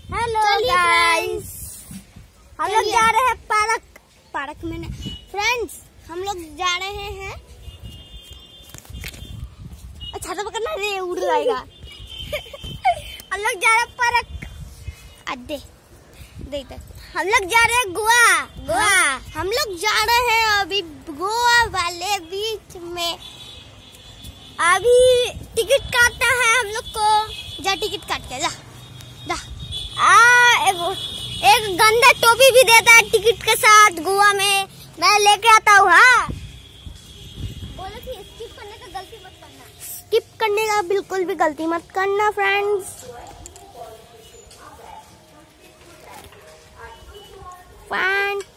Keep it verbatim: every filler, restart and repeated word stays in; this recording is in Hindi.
हेलो गाइस, हम लोग जा रहे हैं पार्क। पार्क में फ्रेंड्स हम लोग जा रहे हैं। अच्छा तो पकड़ना रे, उड़ जाएगा। हम लोग जा रहे हैं पार्क। अड्डे देख देख हम लोग जा रहे हैं गोवा। गोवा हम लोग जा रहे हैं अभी गोवा वाले बीच में। अभी टिकट काटना है हम लोग को। जा टिकट काट के जा जा। आ एक, एक गंदा टोपी भी देता है टिकट के साथ गोवा में। मैं लेके आता हूँ। हाँ बोले थी स्किप करने का गलती मत करना। स्किप करने का बिल्कुल भी गलती मत करना फ्रेंड्स। One